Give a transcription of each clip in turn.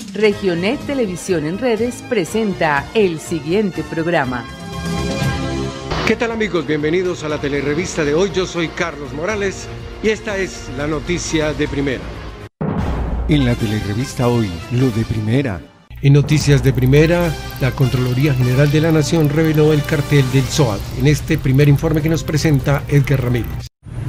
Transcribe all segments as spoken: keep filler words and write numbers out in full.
Regionet Televisión en Redes presenta el siguiente programa. ¿Qué tal, amigos? Bienvenidos a la telerevista de hoy. Yo soy Carlos Morales y esta es la noticia de primera. En la telerevista hoy, lo de primera. En noticias de primera, la Contraloría General de la Nación reveló el cartel del SOAT. En este primer informe que nos presenta Edgar Ramírez.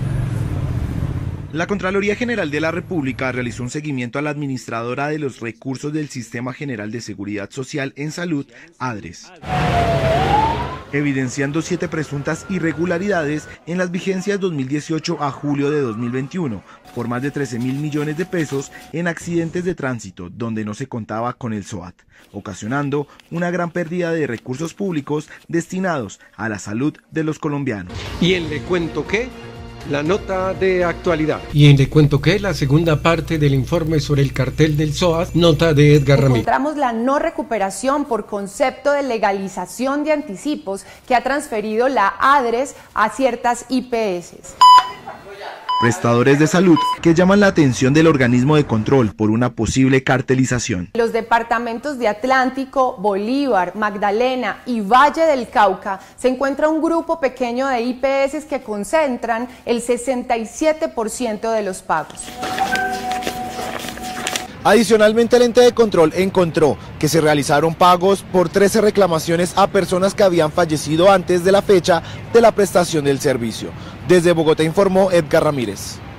La Contraloría General de la República realizó un seguimiento a la administradora de los recursos del Sistema General de Seguridad Social en Salud, ADRES, evidenciando siete presuntas irregularidades en las vigencias dos mil dieciocho a julio de dos mil veintiuno, por más de trece mil millones de pesos en accidentes de tránsito donde no se contaba con el SOAT, ocasionando una gran pérdida de recursos públicos destinados a la salud de los colombianos. ¿Y en Le Cuento Qué? La nota de actualidad. Y en Le Cuento Qué, la segunda parte del informe sobre el cartel del SOAT, nota de Edgar Ramírez. Encontramos la no recuperación por concepto de legalización de anticipos que ha transferido la ADRES a ciertas I P S. Prestadores de salud que llaman la atención del organismo de control por una posible cartelización. Los departamentos de Atlántico, Bolívar, Magdalena y Valle del Cauca se encuentra un grupo pequeño de I P S que concentran el sesenta y siete por ciento de los pagos. Adicionalmente, el ente de control encontró que se realizaron pagos por trece reclamaciones a personas que habían fallecido antes de la fecha de la prestación del servicio. Desde Bogotá informó Edgar Ramírez.